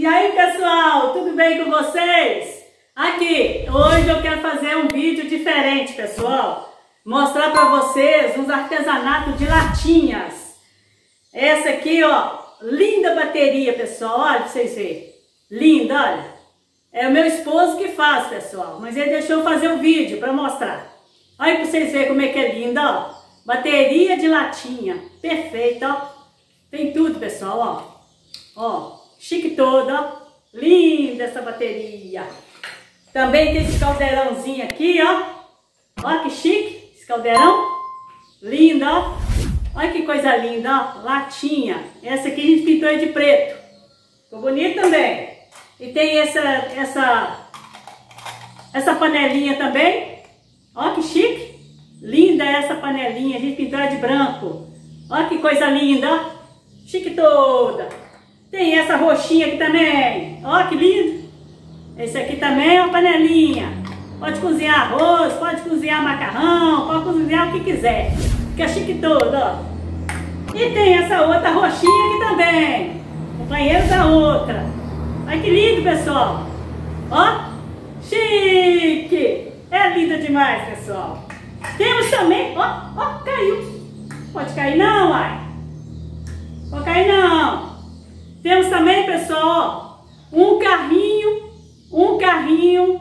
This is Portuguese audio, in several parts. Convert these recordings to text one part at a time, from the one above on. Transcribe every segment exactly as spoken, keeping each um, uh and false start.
aí, pessoal, tudo bem com vocês? Aqui, hoje eu quero fazer um vídeo diferente, pessoal. Mostrar para vocês uns artesanatos de latinhas. Essa aqui, ó, linda bateria, pessoal, olha para vocês verem. Linda, olha. É o meu esposo que faz, pessoal, mas ele deixou eu fazer um vídeo para mostrar. Olha para vocês verem como é que é linda, ó. Bateria de latinha, perfeita, ó. Tem tudo, pessoal, ó. Ó, chique toda, ó. Linda essa bateria. Também tem esse caldeirãozinho aqui, ó. Ó que chique, esse caldeirão. Linda, ó. Olha que coisa linda, ó. Latinha. Essa aqui a gente pintou de preto. Ficou bonito também. E tem essa, essa, essa panelinha também. Ó que chique. Linda essa panelinha. A gente pintou de branco. Ó que coisa linda, ó. Chique toda. Tem essa roxinha aqui também. Ó que lindo. Esse aqui também é uma panelinha. Pode cozinhar arroz, pode cozinhar macarrão, pode cozinhar o que quiser. Fica chique todo, ó. E tem essa outra roxinha aqui também. Companheiro da outra. Olha que lindo, pessoal. Ó. Chique. É linda demais, pessoal. Temos também... Ó, ó, caiu. Pode cair não, uai. Pode cair não. Temos também, pessoal, ó, um carrinho... Um carrinho,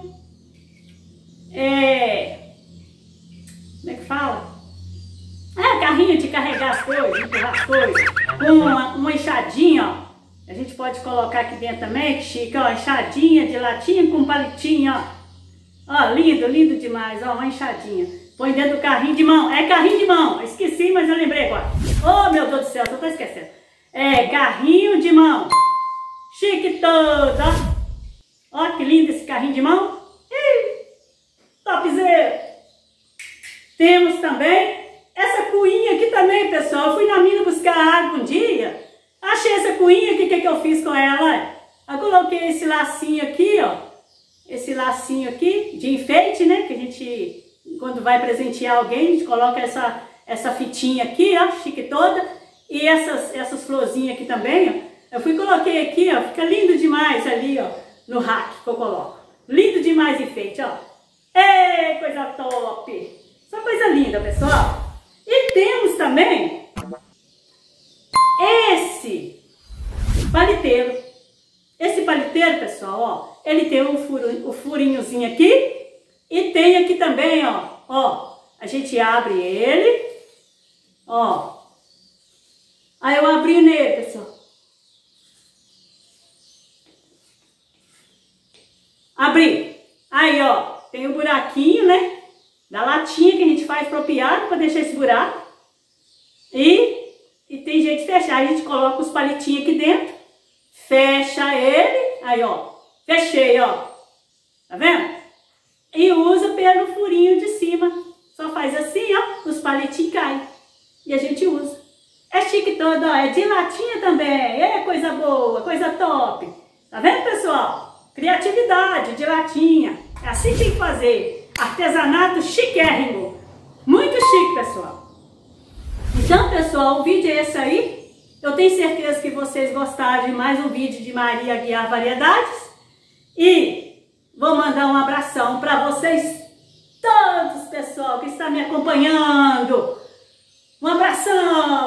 é, como é que fala? É, carrinho de carregar as coisas, empurrar as coisas, com uma, uma enxadinha, ó. A gente pode colocar aqui dentro também, que chique, ó, enxadinha de latinha com palitinho, ó. Ó, lindo, lindo demais, ó, uma enxadinha. Põe dentro do carrinho de mão, é carrinho de mão, esqueci, mas eu lembrei agora. Oh, meu Deus do céu, só tô esquecendo. É, carrinho de mão, chique todo, ó. Ó que lindo esse carrinho de mão. Ih, topzera. Temos também essa cuinha aqui também, pessoal. Eu fui na mina buscar água um dia. Achei essa cuinha aqui, o que, que eu fiz com ela? Eu coloquei esse lacinho aqui, ó. Esse lacinho aqui de enfeite, né? Que a gente, quando vai presentear alguém, a gente coloca essa, essa fitinha aqui, ó. Chique toda. E essas, essas florzinhas aqui também, ó. Eu fui e coloquei aqui, ó. Fica lindo demais ali, ó. No rack que eu coloco. Lindo demais enfeite, ó. Ei, coisa top. Só coisa linda, pessoal. E temos também esse paliteiro. Esse paliteiro, pessoal, ó. Ele tem um furo, um furinhozinho aqui. E tem aqui também, ó. Ó. A gente abre ele. Ó. Aí eu abri nele, pessoal. Abri. Aí, ó, tem o buraquinho, né? Da latinha que a gente faz apropriado para deixar esse buraco. E, e tem jeito de fechar. A gente coloca os palitinhos aqui dentro. Fecha ele. Aí, ó. Fechei, ó. Tá vendo? E usa pelo furinho de cima. Só faz assim, ó. Os palitinhos caem. E a gente usa. É chique todo, ó. É de latinha também. É coisa boa, coisa top. Tá vendo, pessoal? Criatividade de latinha. É assim que tem que fazer. Artesanato chiquérrimo. Muito chique, pessoal. Então, pessoal, o vídeo é esse aí. Eu tenho certeza que vocês gostaram de mais um vídeo de Maria Aguiar Variedades. E vou mandar um abração para vocês todos, pessoal, que está me acompanhando. Um abração.